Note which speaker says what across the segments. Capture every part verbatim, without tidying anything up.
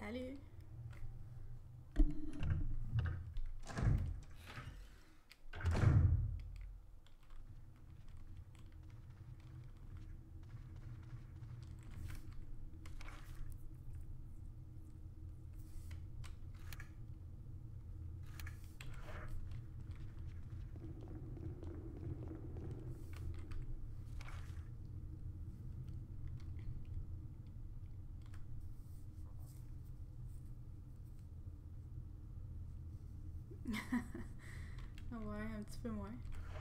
Speaker 1: Salut! Ouais, un petit peu moins.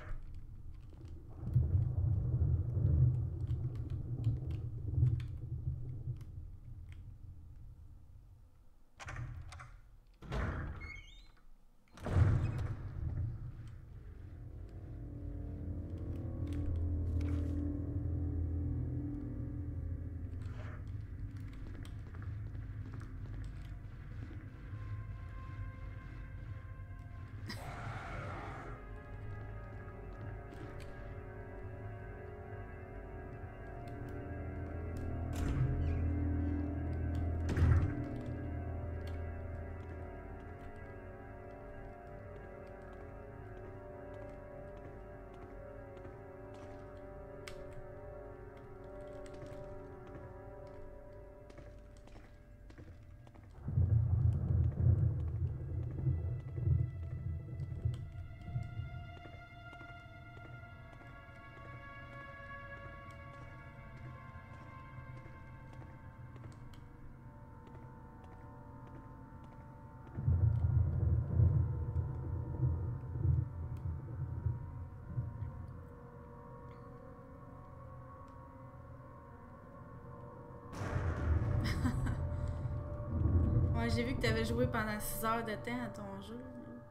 Speaker 1: Ouais, j'ai vu que t'avais joué pendant six heures de temps à ton jeu.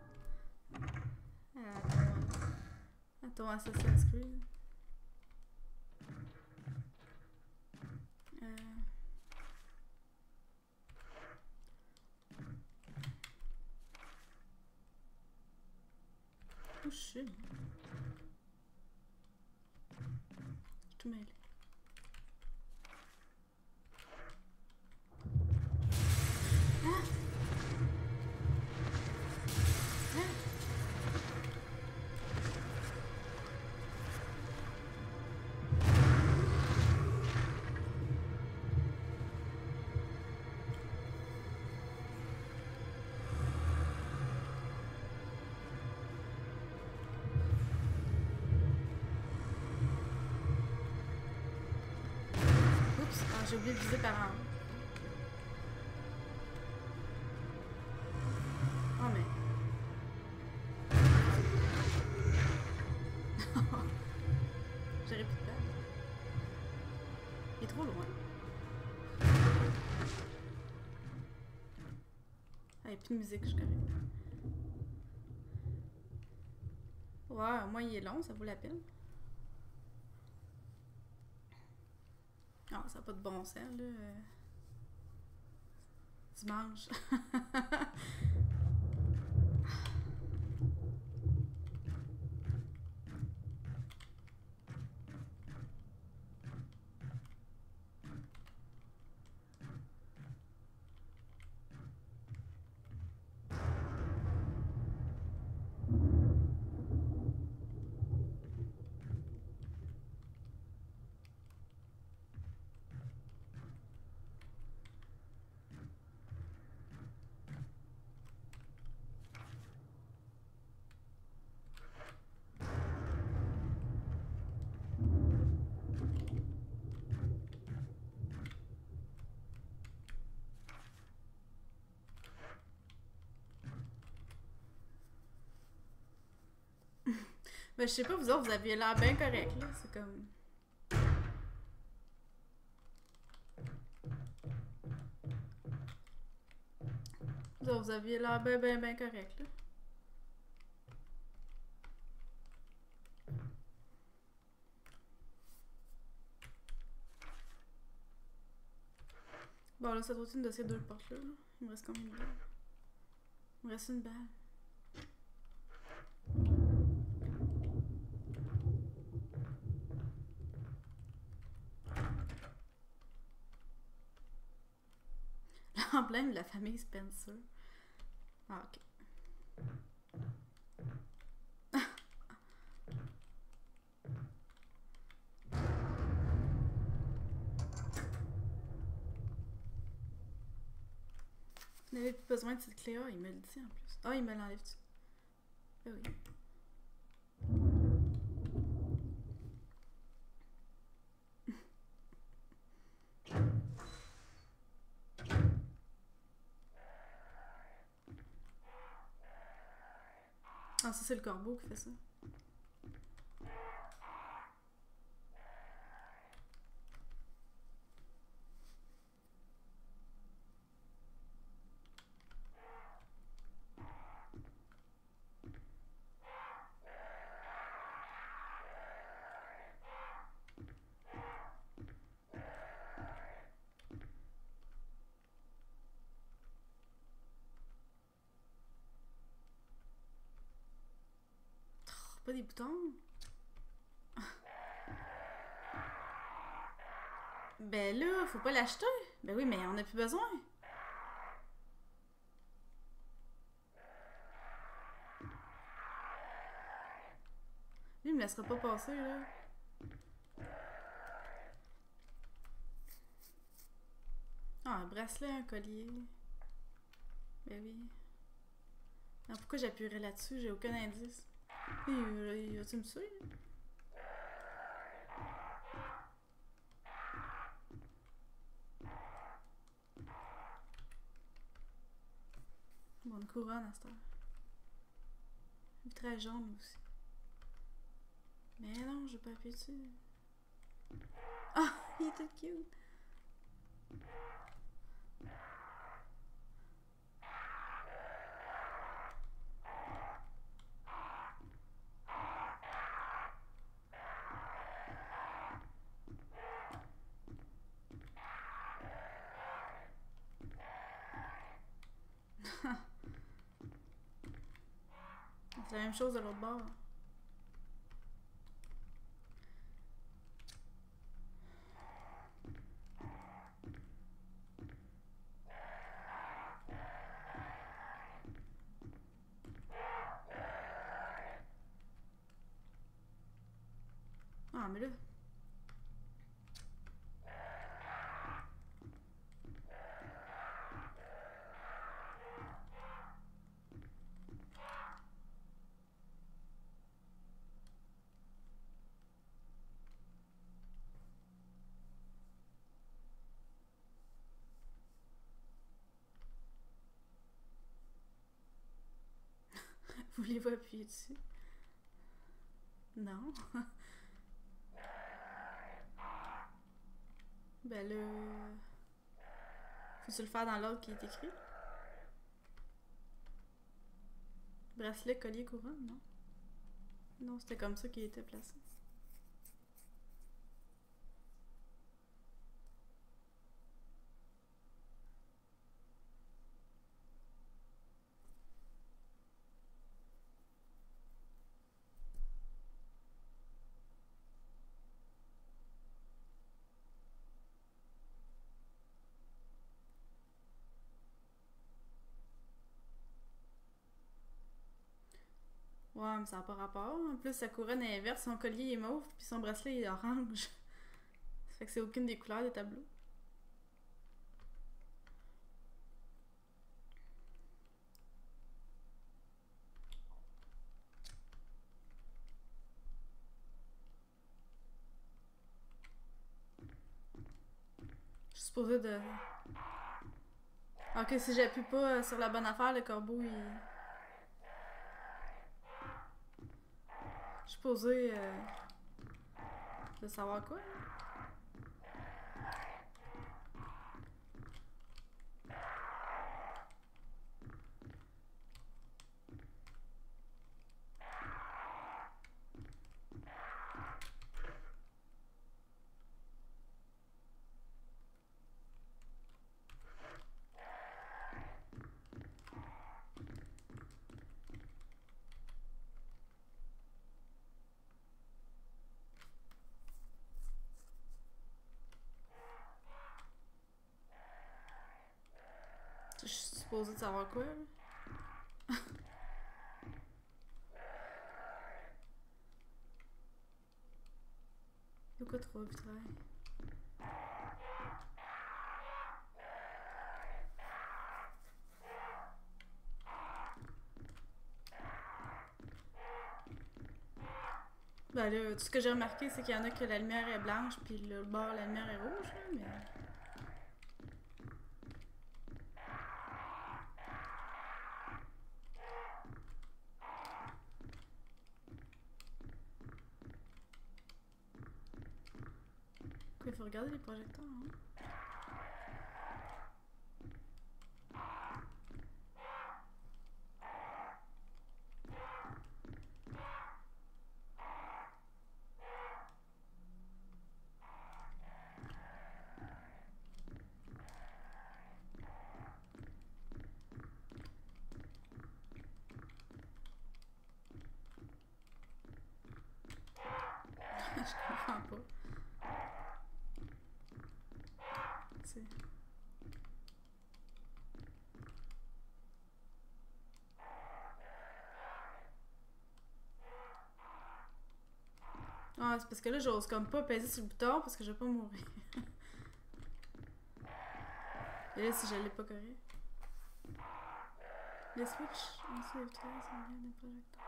Speaker 1: À ton, à ton Assassin's Creed. Euh... Où je suis? Je suis tout mêlé. Oups, ah, j'ai oublié de viser par en haut. Oh, mais... J'aurais plus de balle. Il est trop loin. Ah, il n'y a plus de musique, je suis correcte. Ouais, moi il est long, ça vaut la peine. Ah, ça n'a pas de bon sens, là. Dimanche. Ben, je sais pas, vous autres, vous aviez l'air bien correct, là. C'est comme... Vous autres, vous aviez l'air bien, bien, bien correct, là. Bon, là, cette routine de ces deux portes-là, là. Il me reste combien de balles? Il me reste une balle. emblème de la famille Spencer. Ah, ok. On n'avait plus besoin de cette clé-là, il me le dit en plus. Ah, il me l'enlève-tu? Ah oui. Ah, ça c'est le corbeau qui fait ça. Oh, pas des boutons. Ben là, faut pas l'acheter. Ben oui, mais on a plus besoin. Lui, il me laissera pas passer, là. Ah, un bracelet, un collier. Ben oui. Non, pourquoi j'appuierais là-dessus? J'ai aucun indice. Il va-tu me tuer? Bon, une couronne à cette heure. Très jaune aussi. Mais non, je vais pas appuyer dessus. Ah, il était cute. C'est la même chose de l'autre bord. Ah, mais là... Voulez-vous appuyer dessus? Non. Ben là... Faut-tu le faire dans l'ordre qui est écrit? Bracelet, collier, couronne, non? Non, c'était comme ça qu'il était placé. Ouais, mais ça n'a pas rapport. En plus, sa couronne est verte, son collier est mauve, puis son bracelet est orange. Ça fait que c'est aucune des couleurs des tableaux. Je suis supposée de... Ok, si j'appuie pas sur la bonne affaire, le corbeau, il... Je suis supposée euh... de savoir quoi. supposé de savoir quoi, là? De quoi trop vitrail? Ben là, tout ce que j'ai remarqué, c'est qu'il y en a que la lumière est blanche, puis le bord, la lumière est rouge, là, mais... Quoi, il faut regarder les projecteurs, hein? Je comprends pas. C'est... Ah, c'est parce que là, j'ose comme pas peser sur le bouton parce que je vais pas mourir. Et là, si je l'ai pas correct. Les switches en dessous des vitrails, ça vient des projecteurs.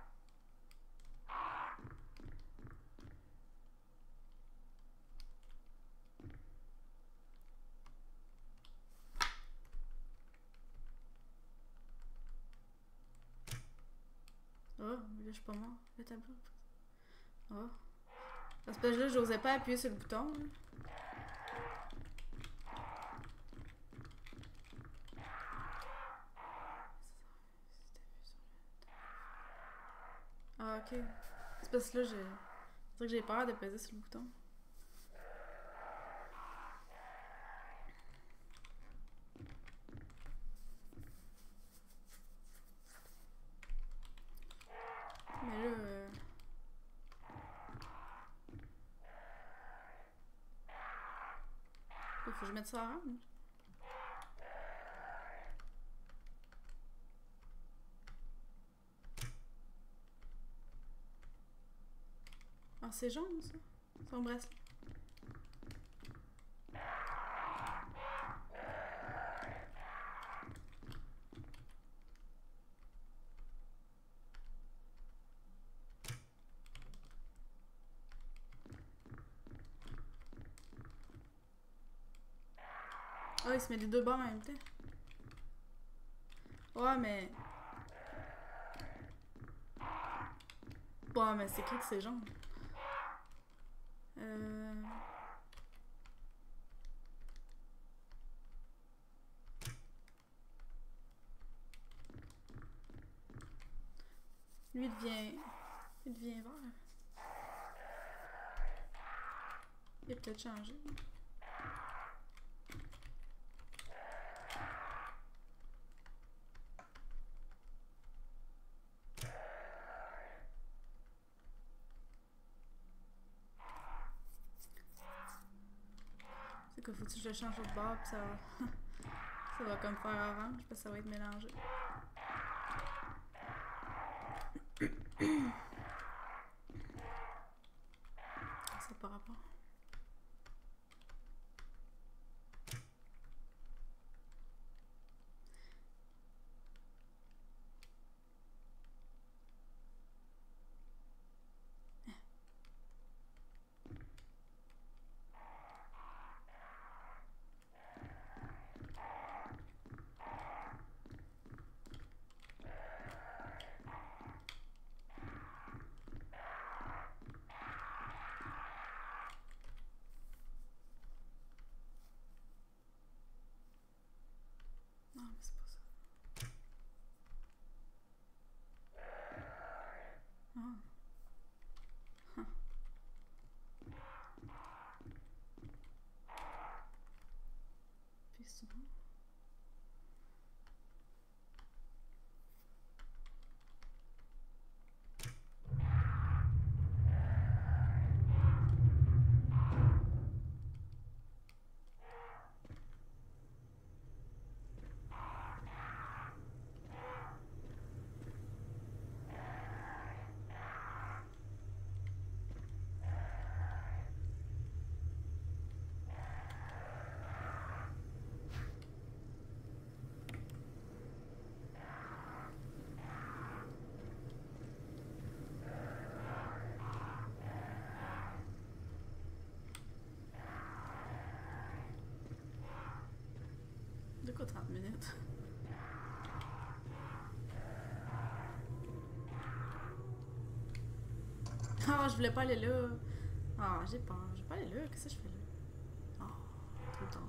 Speaker 1: Oh, là, je suis pas mort. Le tableau. Oh. Parce que là, j'osais pas appuyer sur le bouton. Là. Ah, ok. C'est parce que là, j'ai. C'est vrai que j'ai peur de peser sur le bouton. Mais là. Euh... Il faut que je mette ça à rendre. Ah, c'est jaune, ça. Son bracelet. Ah, il se met les deux bords en même temps. Ouais, mais... Ouais, mais c'est écrit que c'est jaune. Euh... Lui, il devient... Il devient vert. Il a peut-être changé. C'est que faut que je le change au bord pis ça va... ça va comme faire orange parce que ça va être mélangé. Ça par rapport. porte. Ah, je voulais pas aller là. Ah, j'ai peur. Je vais pas aller là. Qu'est-ce que je fais là? Ah, tout le temps.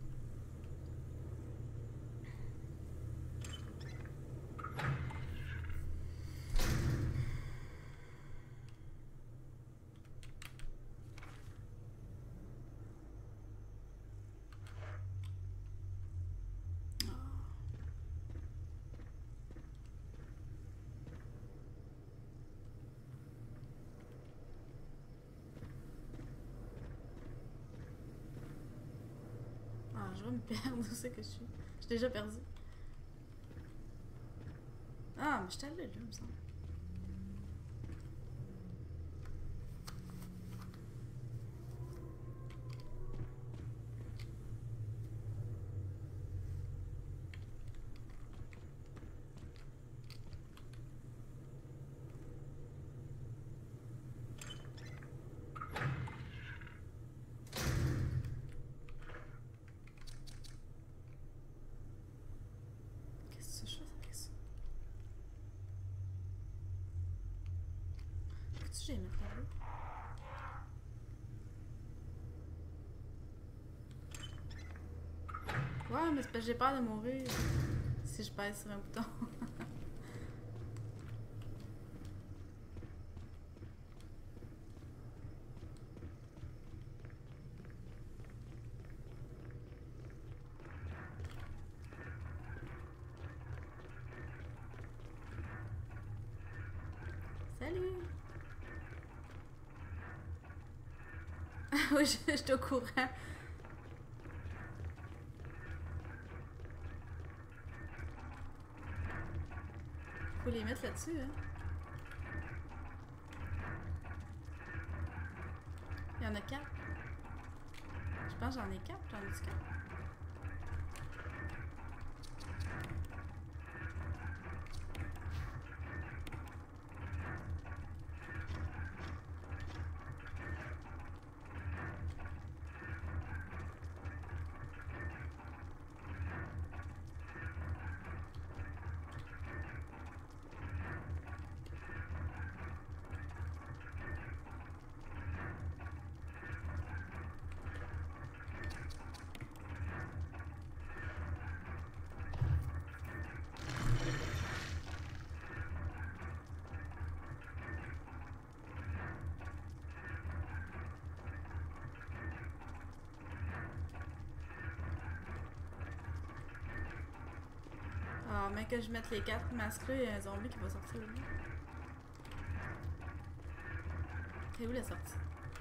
Speaker 1: Ah, je vais me perdre. Où c'est que je suis? Je suis déjà perdue. Ah, mais je suis allée là, il me semble. Qu'est-ce que je fais avec ça? Faut-tu que j'aille mettre là-bas? Ouais, mais c'est parce que j'ai peur de mourir si je pèse sur un bouton. Salut! Ah oui, je, je suis au courant. Faut les mettre là-dessus, hein. Il y en a quatre. Je pense que j'en ai quatre. J'en ai quatre. Ah, mais que je mette les quatre masques là, il y a un zombie qui va sortir là. C'est où la sortie?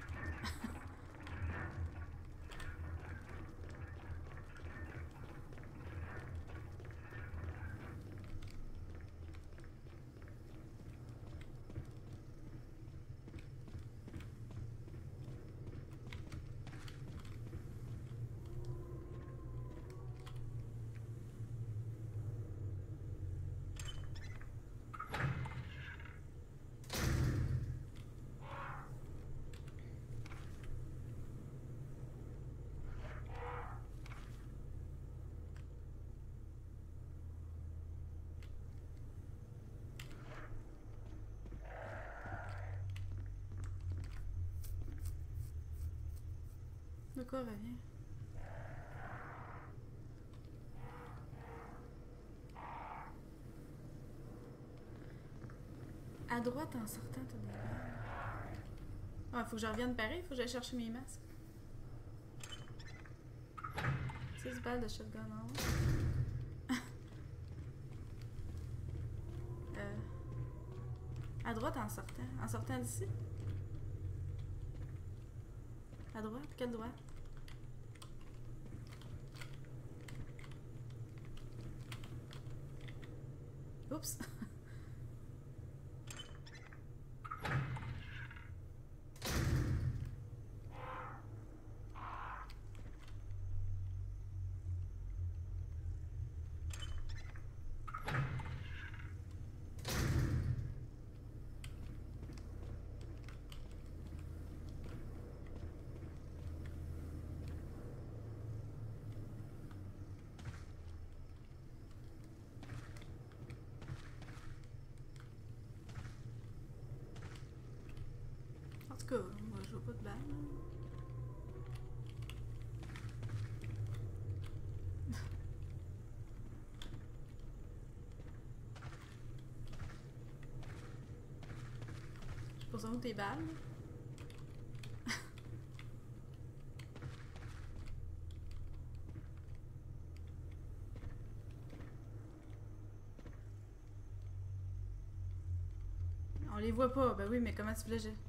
Speaker 1: De quoi revient? À droite en sortant, t'as des balles. Ah, faut que je revienne pareil, faut que j'aille chercher mes masques. six balles de shotgun en haut. euh, à droite en sortant. En sortant d'ici? À droite? Quelle droite? Oups! tout cas, moi je vois pas de balle. Je sais pas où tes balles. On les voit pas. Ben oui, mais comment tu voulais... Je...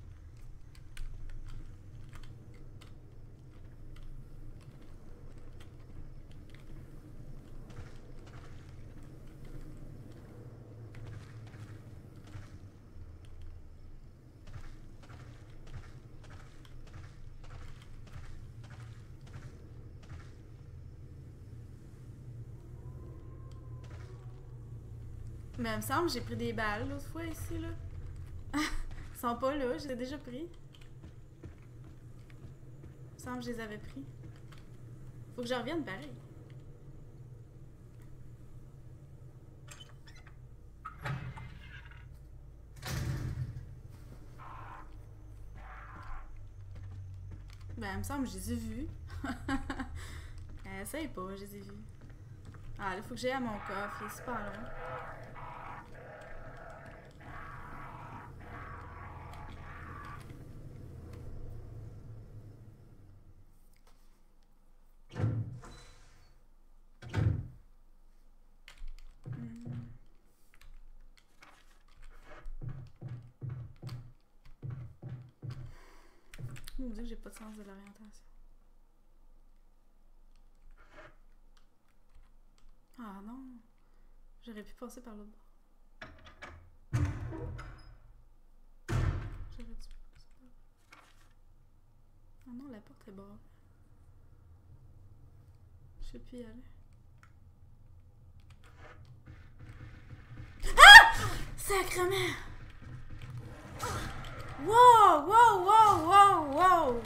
Speaker 1: Mais il me semble que j'ai pris des balles l'autre fois ici, là. Ils sont pas là, je les ai déjà pris. Il me semble que je les avais pris. Faut que je revienne pareil. Ben, il me semble que je les ai vus. Essaye pas, je les ai vus. Ah, là, faut que j'aille à mon coffre, il est super là. Mon Dieu, j'ai pas de sens de l'orientation. Ah non, j'aurais pu passer par l'autre bord. J'aurais dû passer par là. Ah non, la porte est barrée. Je sais plus y aller. Ah! Sacrement! Wow! Wow! Wow! Wow! Wow!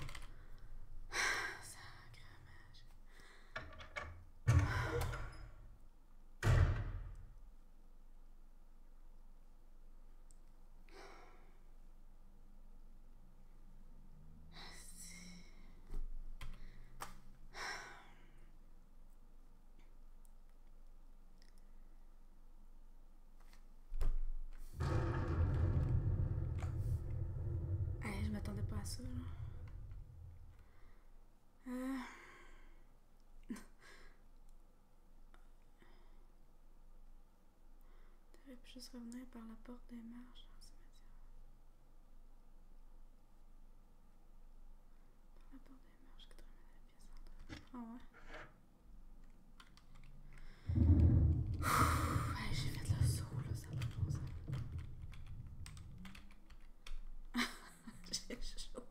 Speaker 1: Allez, je m'attendais pas à ça, là. Euh... T'aurais pu juste revenir par la porte des marches dans ce métier. Par la porte des marches qui te ramène à la pièce centrale. Ah ouais. Hey, j'ai fait le saut, là, ça n'a pas de bon sens. J'ai chaud.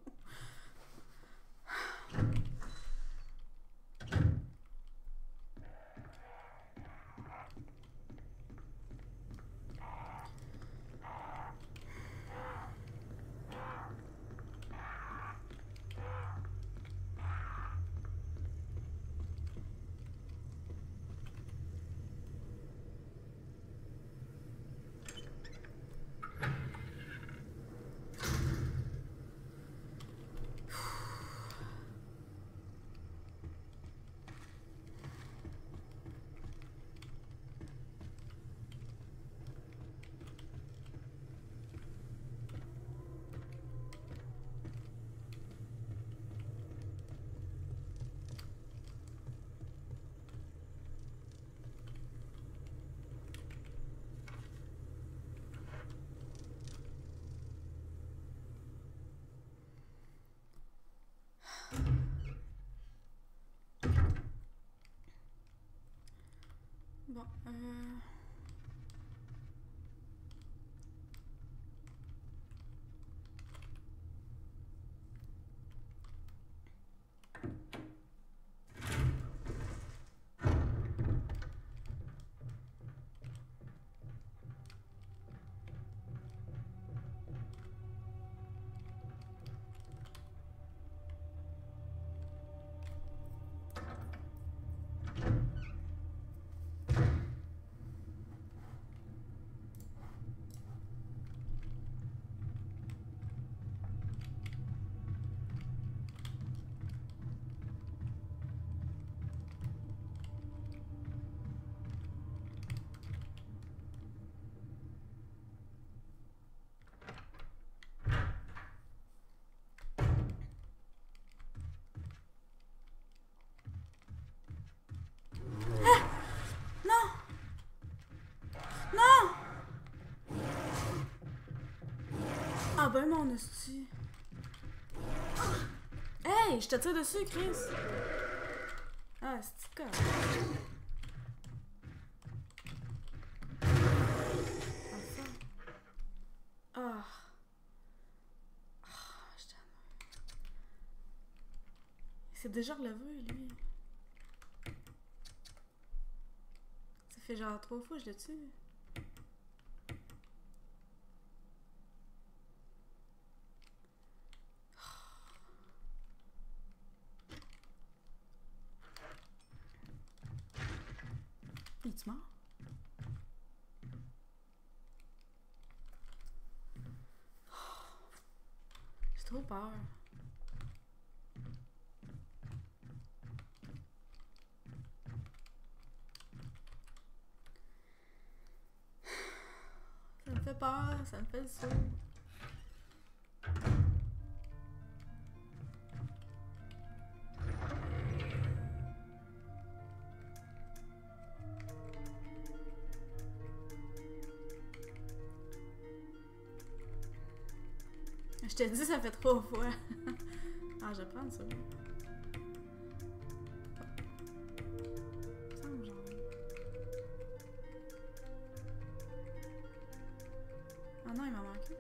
Speaker 1: Bon, euh... mon hostie. Hey, je te tire dessus, Chris. Ah, c'est quoi? Ah. Ah, je t'en... Il s'est déjà relevé, lui. Ça fait genre trois fois que je le tue. Es-tu mort? J'ai trop peur. Ça me fait peur, ça me fait le saut. Je t'ai dit, ça fait trois fois. Ah, je vais prendre ça. Ça me genre. Ah non, il m'a manqué.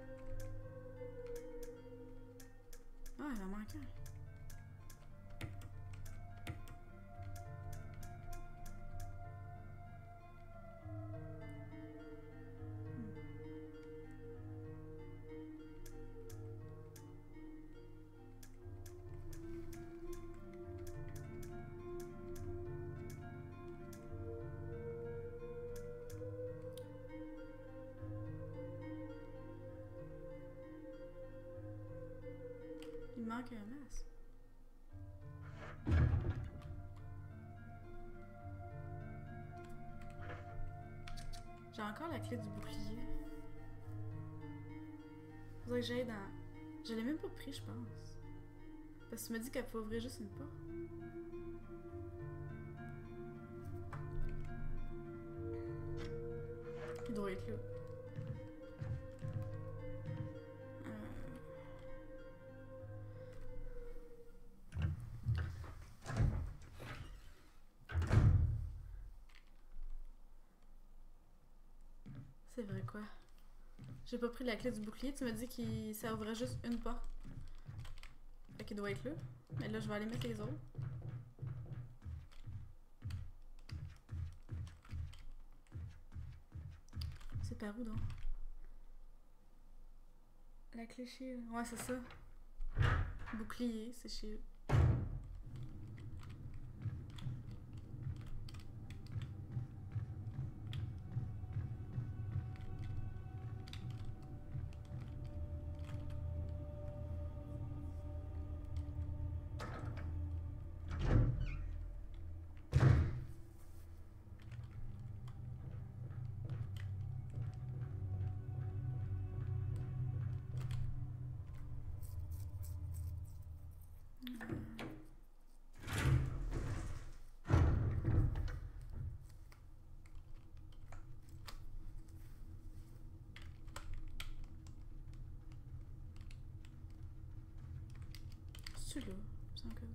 Speaker 1: Ah, il m'a manqué. Il manque un masque. J'ai encore la clé du bouclier. Faudrait que j'aille dans... Je l'ai même pas pris, je pense. Parce que tu m'as dit qu'elle pouvait ouvrir juste une porte. Il doit être là. C'est vrai quoi? J'ai pas pris la clé du bouclier, tu m'as dit que ça ouvrait juste une porte. Fait qu'il doit être là. Mais là, je vais aller mettre les autres. C'est par où donc? La clé shield. Ouais, c'est ça. Bouclier, c'est shield. C'est là, sans que...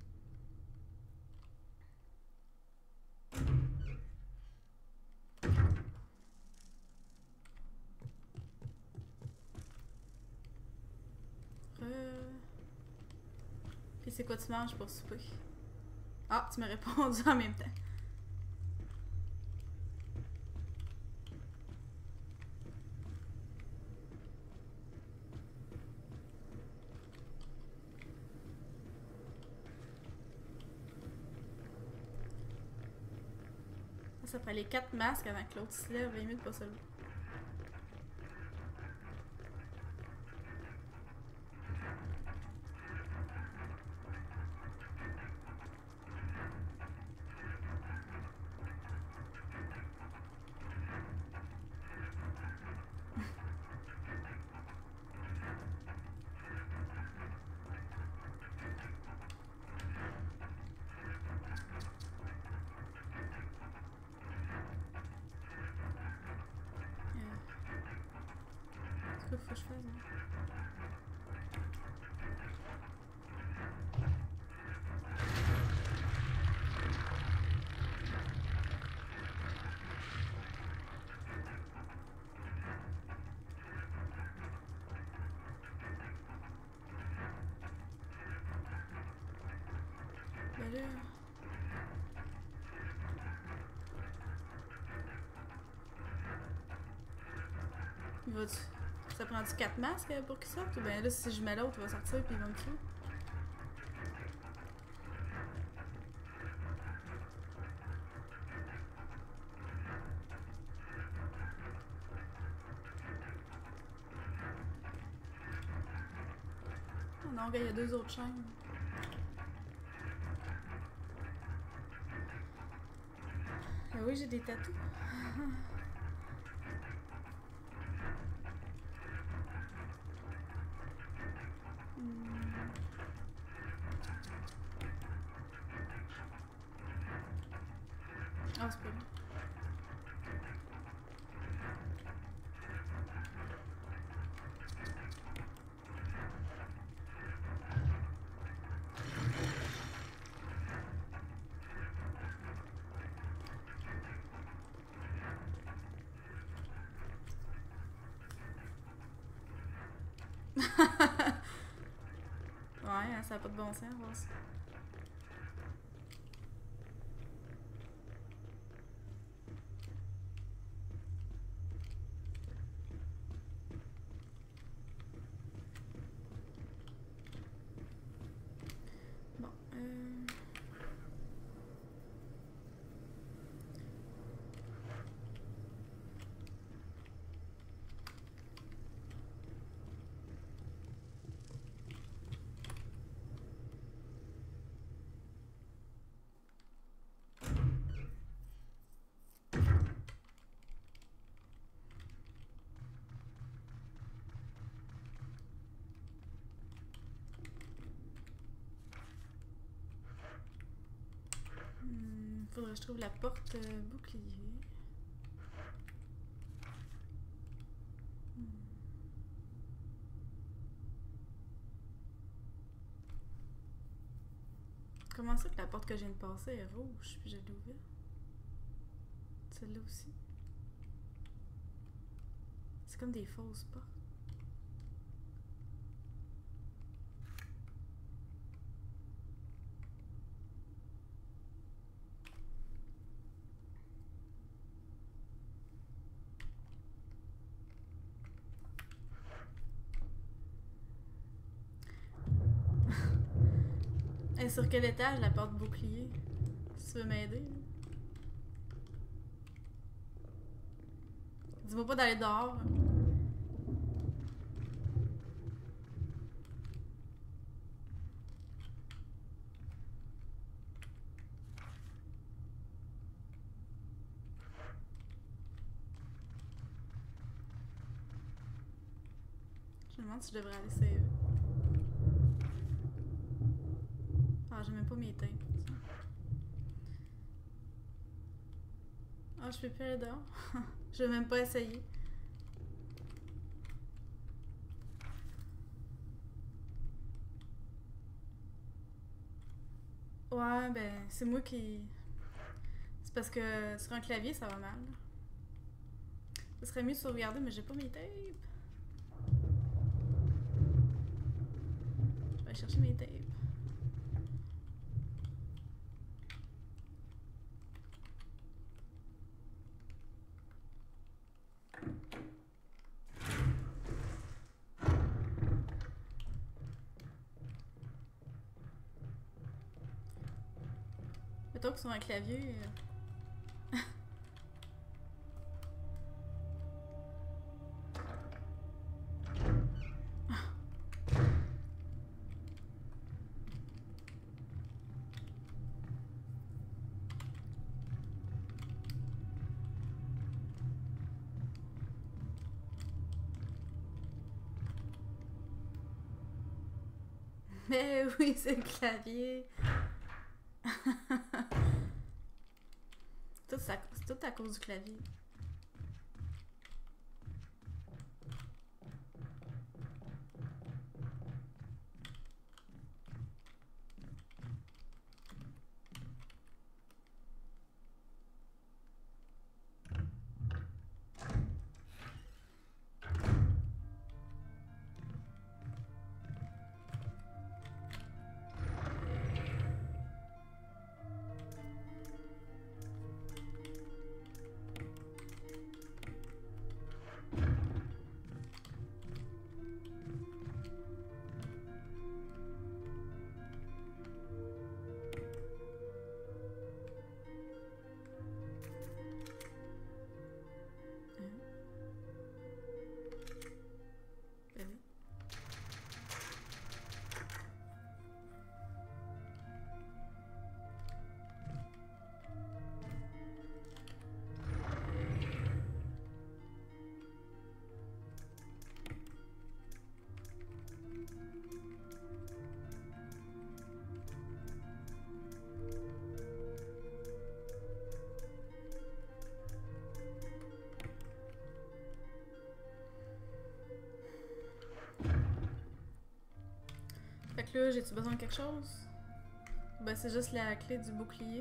Speaker 1: Euh... Puis c'est quoi tu manges pour souper? Ah, tu m'as répondu en même temps. Ça prend les quatre masques avant que l'autre se lève, vingt minutes pas seul. Faut que je fasse, hein? là. Il va-tu... Ça prend-tu quatre masques pour qu'il sorte? Ou bien là, si je mets l'autre, il va sortir puis il va me tuer? Oh non, il y a deux autres chaînes. Ah oui, j'ai des tatous. Ah, c'est pas lui. Ouais, hein, ça n'a pas de bon sens, voir ça. Bon, euh... Hmm, faudrait que je trouve la porte euh, bouclier. Hmm. Comment ça que la porte que je viens de passer est rouge puis je l'ai ouverte? Celle-là aussi. C'est comme des fausses portes. Et sur quel étage la porte bouclier? Si tu veux m'aider. Dis-moi pas d'aller dehors. Je me demande si je devrais aller save. Ah, j'ai même pas mes tapes. Ah, je peux plus aller dehors. Je vais même pas essayer. Ouais, ben, c'est moi qui... C'est parce que sur un clavier, ça va mal. Ce serait mieux de sauvegarder, mais j'ai pas mes tapes. Je vais aller chercher mes tapes. Mettons que sur un clavier... euh, Mais oui, c'est le clavier. tout, ça, c'est tout à cause du clavier. que là, j'ai-tu besoin de quelque chose? Ben, c'est juste la clé du bouclier.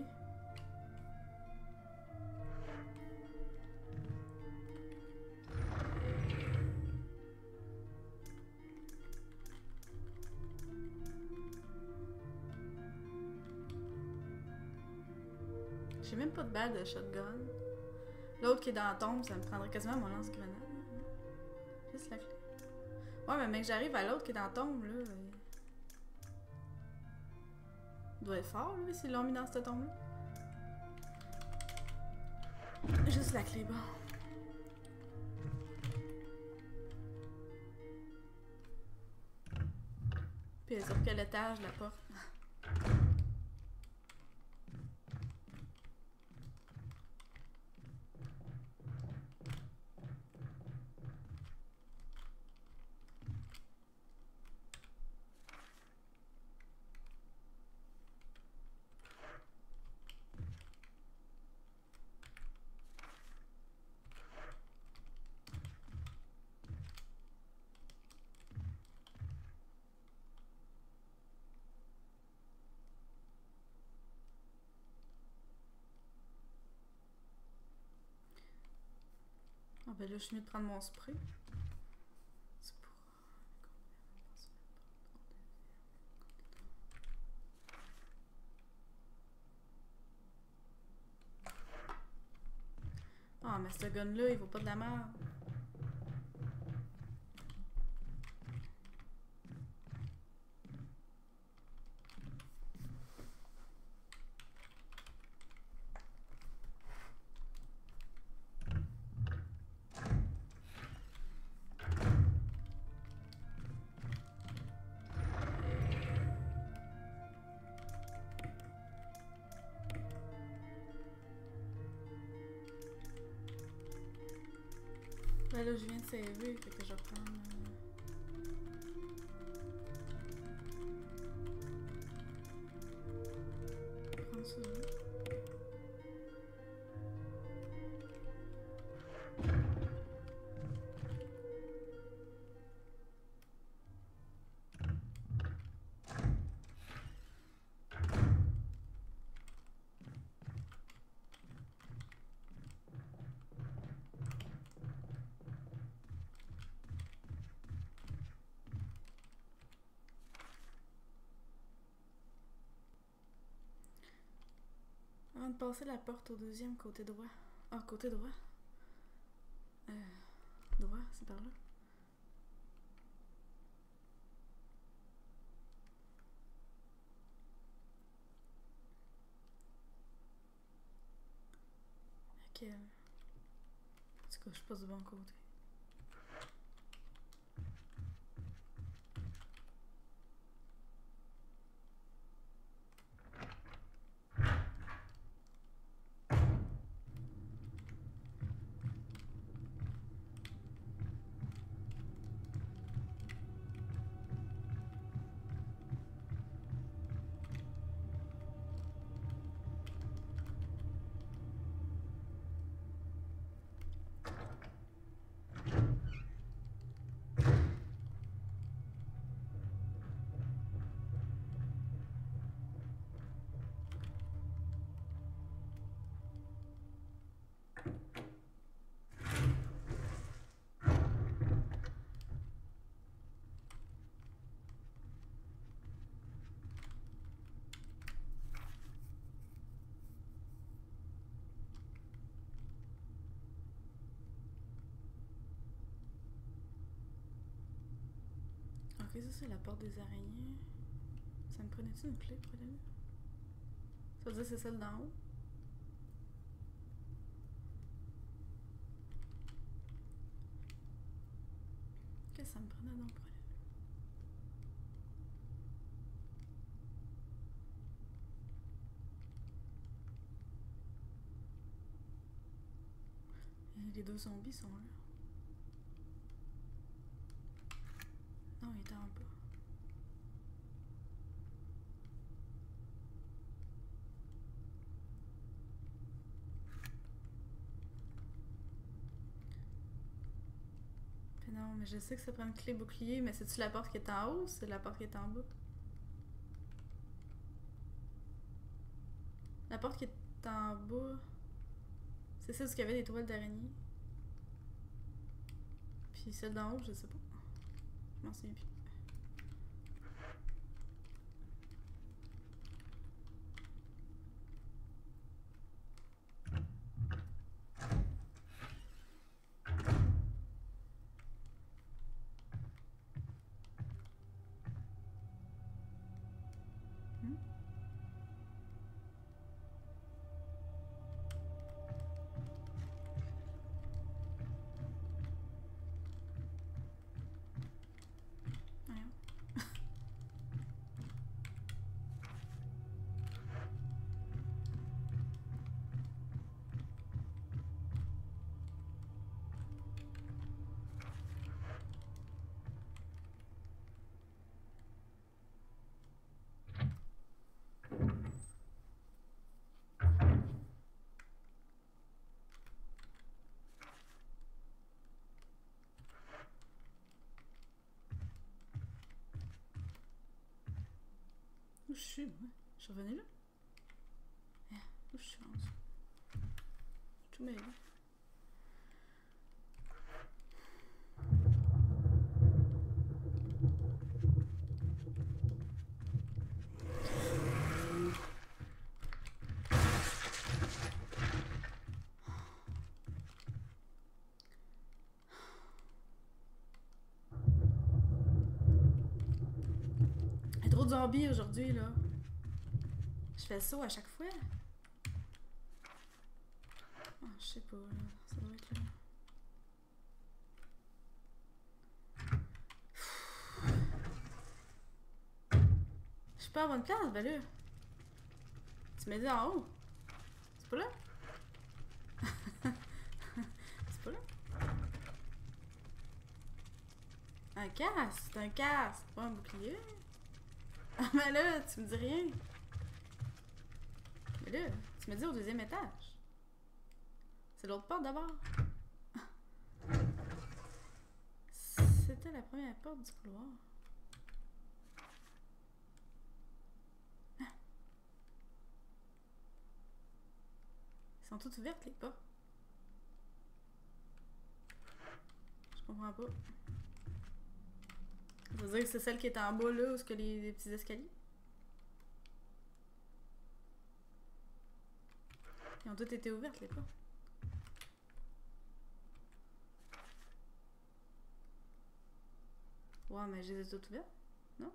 Speaker 1: J'ai même pas de balle de shotgun. L'autre qui est dans la tombe, ça me prendrait quasiment mon lance-grenade. Juste la clé. Ouais, mais mec, j'arrive à l'autre qui est dans la tombe, là. Il doit être fort, là, s'ils l'ont mis dans cette tombe-là. Juste la clé, bon. Puis elle est sur quel étage, la porte? Ah ben là, je suis mieux de prendre mon spray. C'est pour... Ah, mais ce gun-là, il vaut pas de la merde. Ben là, je viens de saver, fait que je vais prendre... Euh... prendre ça. Avant de passer la porte au deuxième côté droit. Ah, côté droit. Euh... Droit, c'est par là. Ok. En tout cas, je passe du bon côté. Ok, ça c'est la porte des araignées. Ça me prenait-tu une clé pour aller là? Ça veut dire que c'est celle d'en haut? Qu'est-ce que ça me prenait donc pour aller là? Les deux zombies sont là. Non, il était en bas. Puis non, mais je sais que ça prend une clé bouclier, mais c'est-tu la porte qui est en haut ou c'est la porte qui est en bas? La porte qui est en bas, c'est celle où il y avait des toiles d'araignée. Puis celle d'en haut, je sais pas. Je m'en souviens plus. Où je suis, moi? Je suis revenue là? Ah, où je suis en dessous? Je suis tout mêlé. Il y a trop de zombies aujourd'hui, là. Je fais ça à chaque fois. Ah, je sais pas, là. Ça doit être là. Je suis pas à bonne place, ben là. Tu m'as dit en haut. C'est pas là? C'est pas là? Un casque, c'est un casque, pas un bouclier. Ah, mais là, tu me dis rien. Mais là, tu me dis au deuxième étage. C'est l'autre porte d'abord. C'était la première porte du couloir. Ah. Ils sont toutes ouvertes, les portes. Je comprends pas. Ça veut dire que c'est celle qui est en bas, là, où est-ce que les, les petits escaliers? Ils ont toutes été ouvertes, les portes. Ouais, mais je les ai toutes ouvertes, non?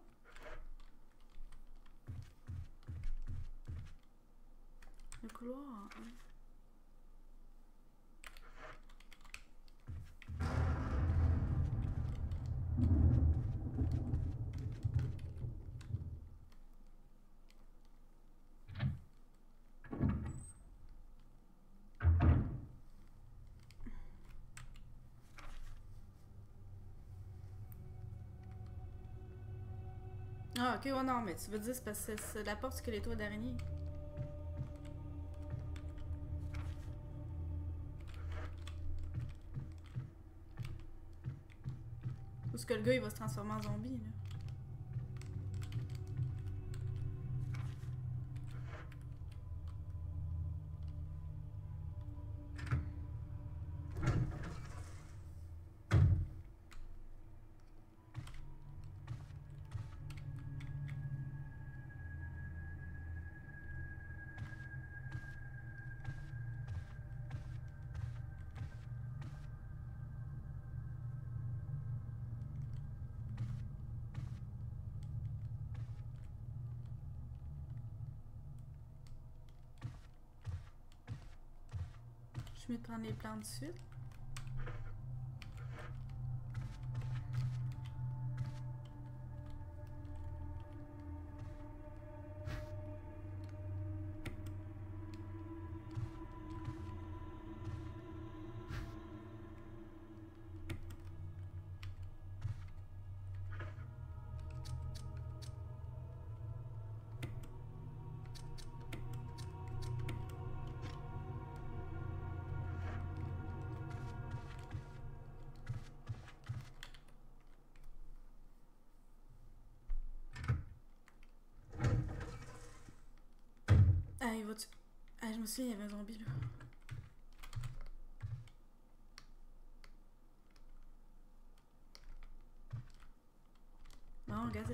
Speaker 1: Le couloir, hein. Ah, ok, ouais, non, mais tu veux dire c'est parce que c'est la porte que les toits d'araignée. Ou est-ce que le gars il va se transformer en zombie, là? Je vais te prendre les plantes de suite. Ah, il va-tu... Ah, je me souviens, il y avait un zombie là. Non, regarde.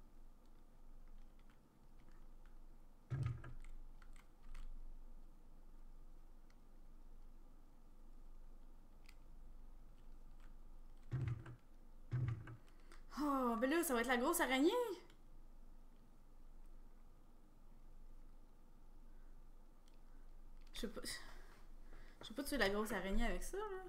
Speaker 1: Oh, ben là, ça va être la grosse araignée. Je sais pas. Je sais pas tuer la grosse araignée avec ça, là.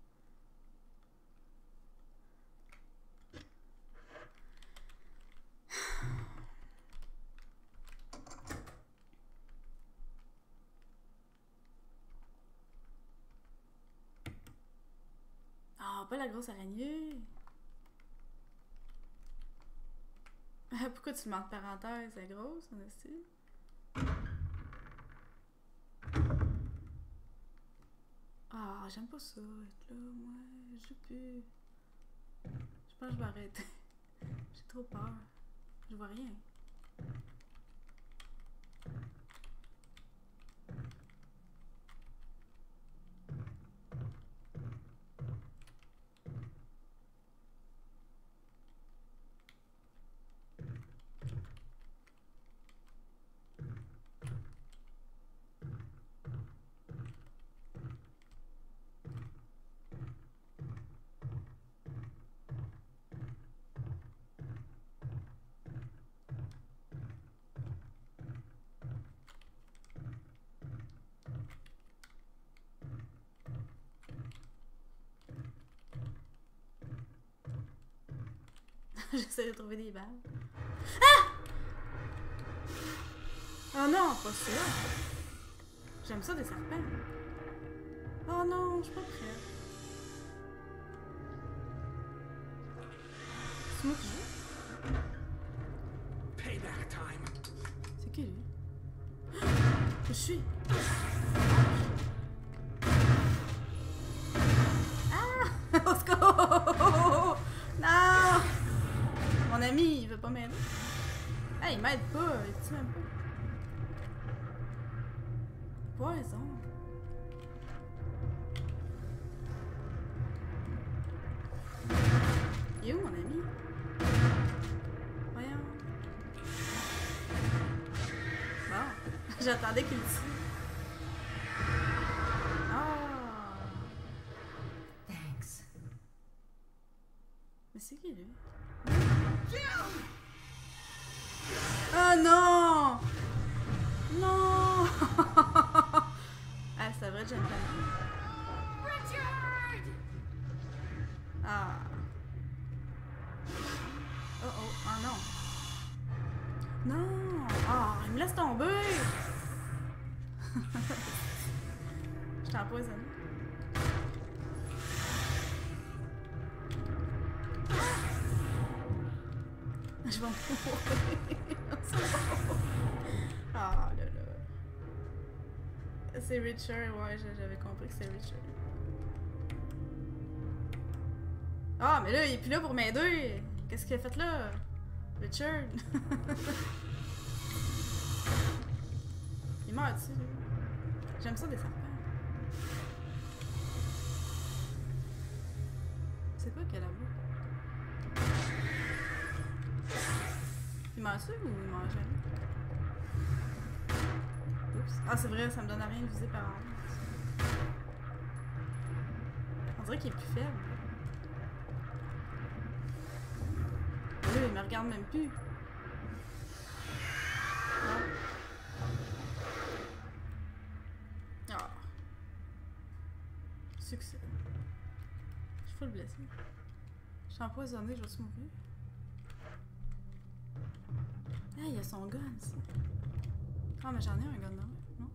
Speaker 1: Ah, oh, pas la grosse araignée. Pourquoi tu mets entre parenthèses? C'est grosse, on estime. Ah, j'aime pas ça, être là, moi. Je peux. Je pense que je vais arrêter. J'ai trop peur. Je vois rien. J'essaie de trouver des balles. Ah! Oh non, pas ça. J'aime ça des serpents. Oh non, je suis pas prête. C'est moi qui joue?
Speaker 2: Payback time.
Speaker 1: C'est qui lui? Je suis. Ah! Au secours! Non! Mon ami, il veut pas m'aider. Hey, il m'aide pas, il dit même pas. Poison. Il est où mon ami? Voyons. Bon, j'attendais qu'il tue. Ah!
Speaker 3: Thanks.
Speaker 1: Mais c'est qui lui? Oh non! Non! Ah, c'est vrai, j'aime pas.
Speaker 3: Richard!
Speaker 1: Ah. Oh oh, ah non. Non! Ah, il me laisse tomber! Je t'ai empoisonné. Je vais me mourir. Ah là là. C'est Richard, ouais, j'avais compris que c'est Richard. Ah, mais là, il est plus là pour m'aider. Qu'est-ce qu'il a fait là? Richard. Il meurt dessus, lui. J'aime ça des serpents. C'est quoi qu'il y a là-bas? Il meurt dessus ou il meurt jamais? Oups. Ah, c'est vrai, ça me donne à rien de viser par en haut. On dirait qu'il est plus faible. Là, il me regarde même plus. Ah. Succès. Je suis full blessée. Je suis empoisonnée, je vais se mourir. Ah, il y a son gun, ça. Ah, mais j'en ai un gun, non? Non?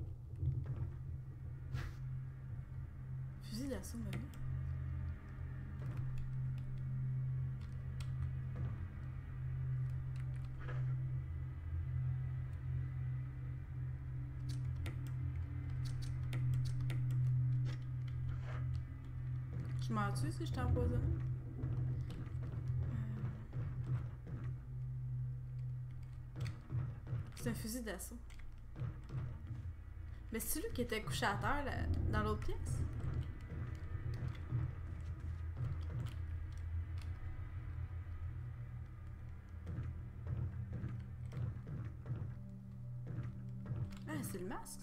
Speaker 1: Fusil d'assaut, mais oui. Je m'en tue si je t'empoisonne? C'est un fusil d'assaut. Mais c'est lui qui était couché à terre là, dans l'autre pièce? Ah, c'est le masque?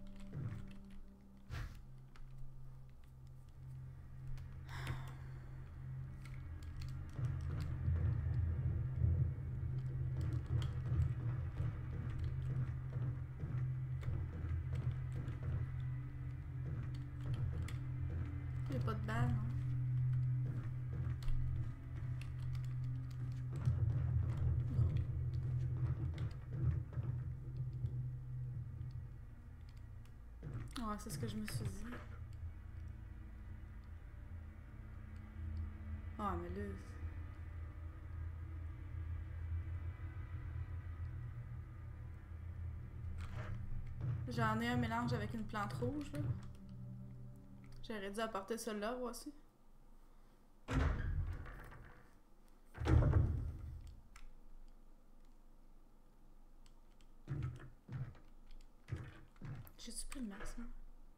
Speaker 1: Il n'y a pas de balle, non? Ouais, c'est ce que je me suis dit. Ah, mais là... J'en ai un mélange avec une plante rouge, là. J'aurais dû apporter celui-là, voici. J'ai-tu pris le masque, hein?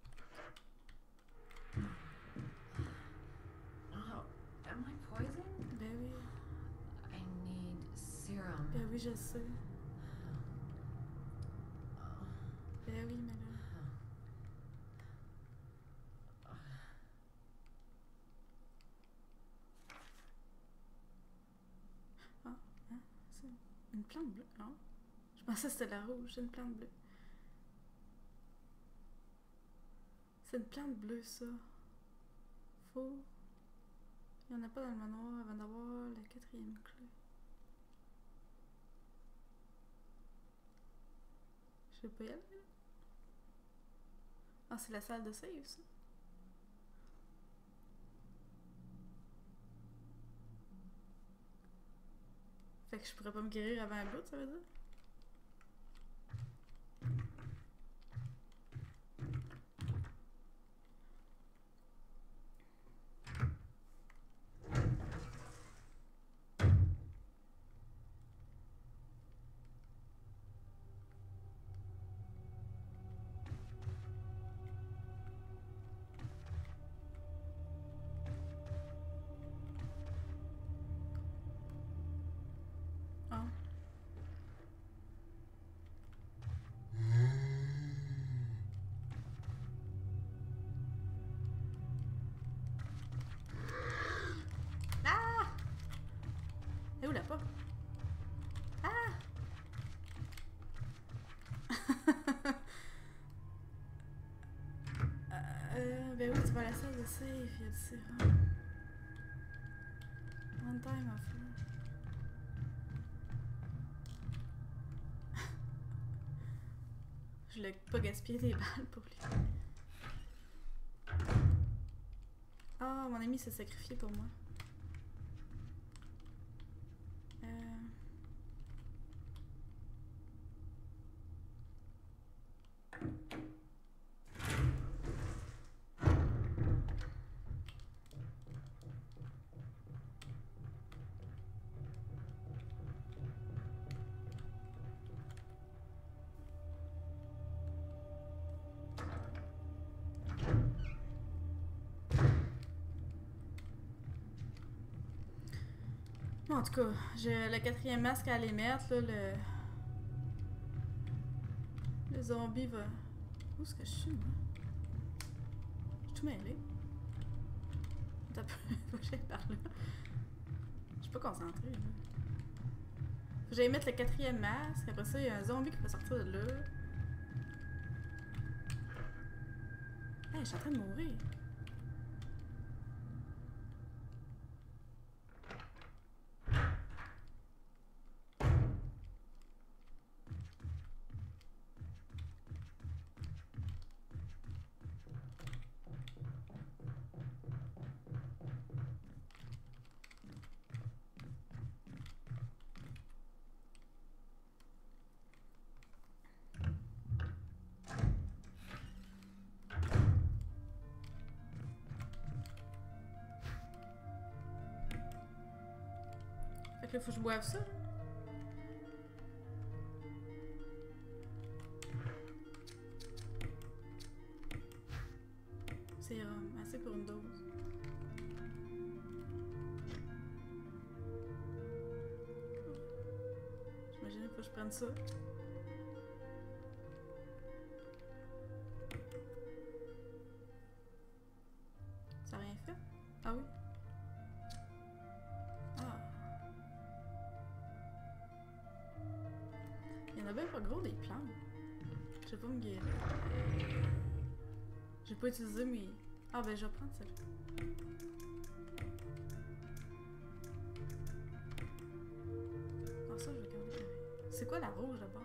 Speaker 3: Oh, am I poisoned?
Speaker 1: Ben oui.
Speaker 3: I need serum.
Speaker 1: Ben oui, je le sais. Ben oui, mais là... Ah, hein? C'est une plante bleue, non? Je pensais que c'était la rouge, c'est une plante bleue. C'est une plante bleue, ça. Faut... Il n'y en a pas dans le manoir avant d'avoir la quatrième clé. Je vais pas y aller, là. Ah, c'est la salle de save, ça. Fait que je pourrais pas me guérir avant un bout, ça veut dire? Ah. Ah! Et où la porte? Ah! euh, ben oui, tu vas à la salle de save, il y a du sérum. One time off. Je voulais pas gaspiller des balles pour lui. Ah, mon ami s'est sacrifié pour moi. Euh... En tout cas, j'ai le quatrième masque à aller mettre, là, le... Le zombie va... Où est-ce que je suis, moi? Je suis tout mêlée. T'as peu... Faut que j'aille par là. Je suis pas concentrée, là. Faut que j'aille mettre le quatrième masque, après ça, il y a un zombie qui va sortir de là. Hey, je suis en train de mourir. Fait que là, faut que je boive ça, là. assez pour une dose. J'imagine qu'il faut que je prenne ça. Ça n'a rien fait? Ah oui? Ah. Il y en a bien pas gros des plantes. Je vais pas me guérir. J'ai pas utilisé mes... Ah ben je vais prendre celle-là. Ah ça je vais garder. C'est quoi la rouge d'abord?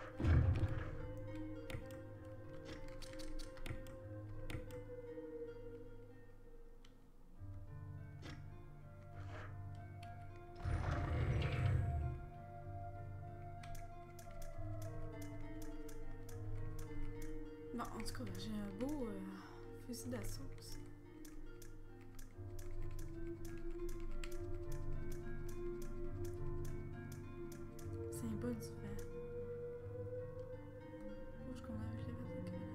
Speaker 1: Bon, en tout cas, j'ai un beau euh, fusil d'assaut aussi. Symbole du vent. Rouge qu'on a vu avec le...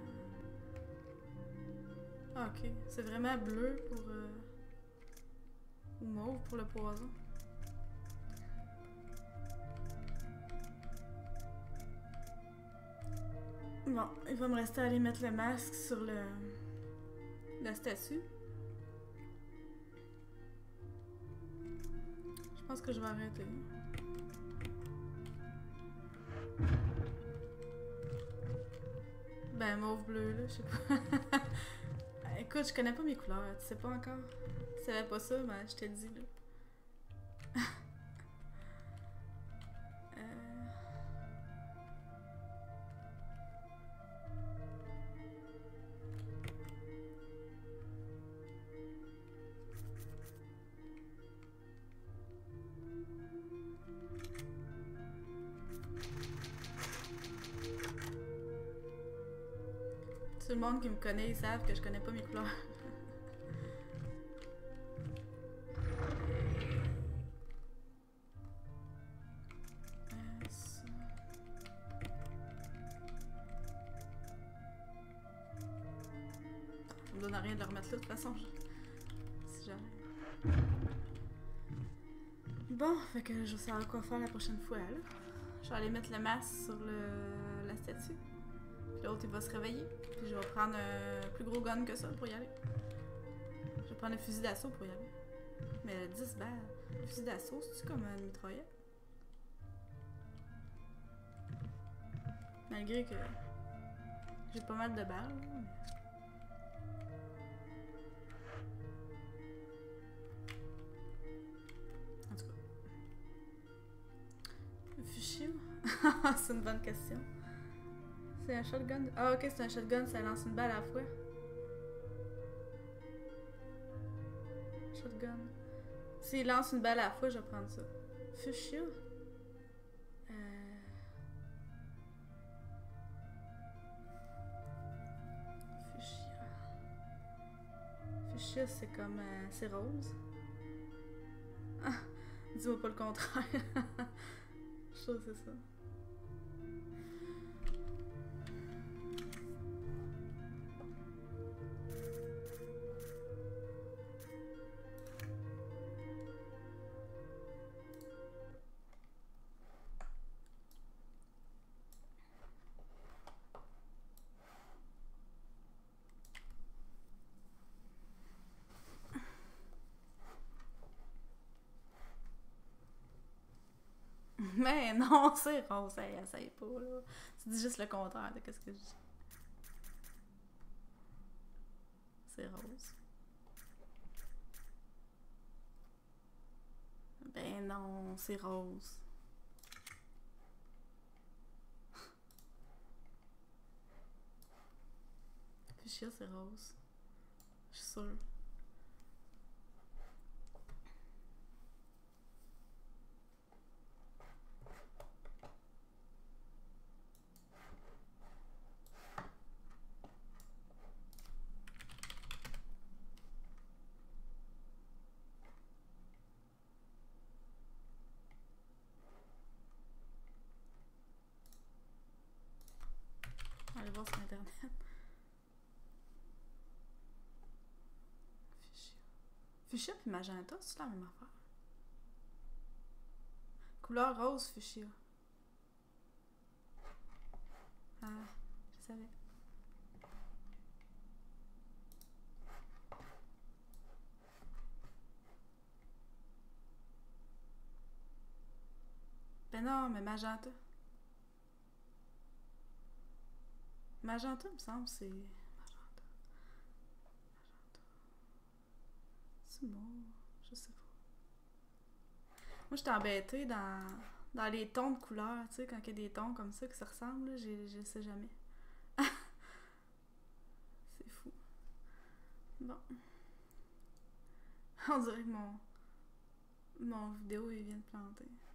Speaker 1: Ah, ok. C'est vraiment bleu pour... Euh... ou mauve pour le poison. Bon, il va me rester à aller mettre le masque sur le... la statue. Je pense que je vais arrêter. Ben, mauve bleu, là, je sais pas. Écoute, je connais pas mes couleurs, tu sais pas encore. Tu savais pas ça, mais je te dis, là. Tout le monde qui me connaît, ils savent que je connais pas mes couleurs. euh, ça. Ça me donne rien de le remettre là de toute façon. Je... Si jamais. Bon, fait que je sais quoi faire la prochaine fois là. Je vais aller mettre le masque sur le... la statue. L'autre, il va se réveiller. Puis je vais prendre un plus gros gun que ça pour y aller. Je vais prendre un fusil d'assaut pour y aller. Mais dix balles. Un fusil d'assaut, c'est-tu comme une mitraillette? Malgré que j'ai pas mal de balles. Mais... en tout cas. Un fusil? C'est une bonne question. C'est un shotgun? Ah ok, c'est un shotgun, ça lance une balle à la fois. Shotgun. S'il lance une balle à la fois, je vais prendre ça. Fuchsia? Euh... Fuchsia. Fuchsia, c'est comme... Euh, c'est rose. Ah, dis-moi pas le contraire. Je trouve que c'est ça. Mais non, c'est rose, hey, essaye pas, là. Tu dis juste le contraire de qu'est-ce que je dis. C'est rose. Ben non, c'est rose. Fuchsia, c'est rose. Je suis sûre. Allez voir sur internet. Fuchsia puis magenta, c'est la même affaire. Couleur rose fuchsia. Ah, je savais. Ben non, mais magenta. Magenta, me semble, c'est... Magenta. Magenta. C'est moi, je sais pas. Moi, j'étais embêtée dans, dans les tons de couleurs, tu sais, quand il y a des tons comme ça qui se ressemblent, là, je, je sais jamais. C'est fou. Bon. On dirait que mon, mon vidéo, il vient de planter.